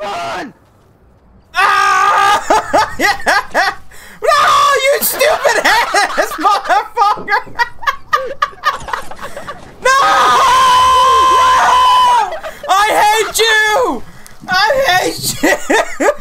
Run! Ah! Yeah! No, you stupid ass motherfucker! No! I hate you! I hate you!